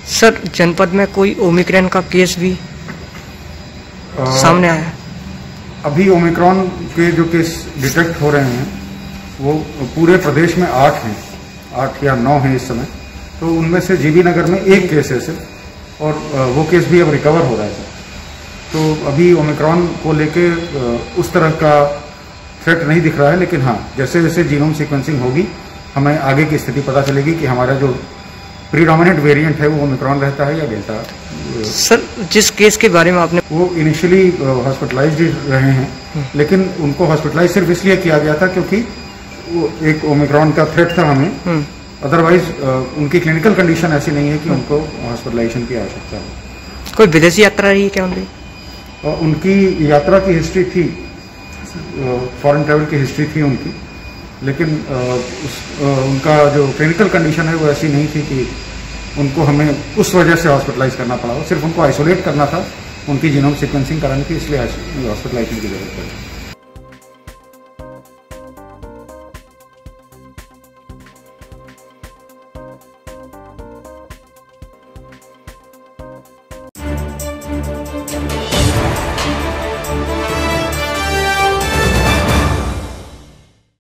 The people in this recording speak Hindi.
सर, जनपद में कोई ओमिक्रॉन का केस भी सामने आया है? अभी ओमिक्रॉन के जो केस डिटेक्ट हो रहे हैं वो पूरे प्रदेश में 8 हैं, 8 या 9 हैं इस समय। तो उनमें से जीबी नगर में एक केस है सिर्फ, और वो केस भी अब रिकवर हो रहा है सर। तो अभी ओमिक्रॉन को लेके उस तरह का थ्रेट नहीं दिख रहा है, लेकिन हाँ, जैसे जैसे जीनोम सीक्वेंसिंग होगी हमें आगे की स्थिति पता चलेगी कि हमारा जो प्रीडोमिनेंट वेरिएंट है वो ओमिक्रॉन रहता है या डेल्टा। सर, जिस केस के बारे में आपने, वो इनिशियली हॉस्पिटलाइज्ड रहे हैं, लेकिन उनको हॉस्पिटलाइज सिर्फ इसलिए किया गया था क्योंकि वो एक ओमिक्रॉन का थ्रेट था हमें। अदरवाइज उनकी क्लिनिकल कंडीशन ऐसी नहीं है कि उनको हॉस्पिटलाइजेशन की आवश्यकता है। कोई विदेशी यात्रा रही है क्या उनकी? उनकी यात्रा की हिस्ट्री थी, फॉरेन ट्रैवल की हिस्ट्री थी उनकी, लेकिन उनका जो क्लिनिकल कंडीशन है वो ऐसी नहीं थी कि उनको हमें उस वजह से हॉस्पिटलाइज करना पड़ा। सिर्फ उनको आइसोलेट करना था उनकी जीनोम सीक्वेंसिंग कराने की, इसलिए हॉस्पिटलाइजेशन की जरूरत पड़ी।